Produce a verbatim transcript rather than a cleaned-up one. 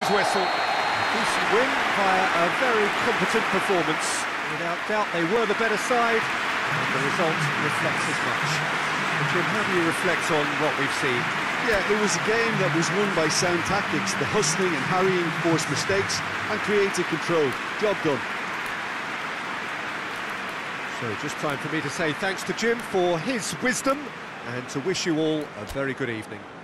Whistle. A decent win via a very competent performance. Without doubt, they were the better side, and the result reflects as much. But Jim, how do you reflect on what we've seen? Yeah, it was a game that was won by sound tactics. The hustling and harrying forced mistakes and created control. Job done. So just time for me to say thanks to Jim for his wisdom and to wish you all a very good evening.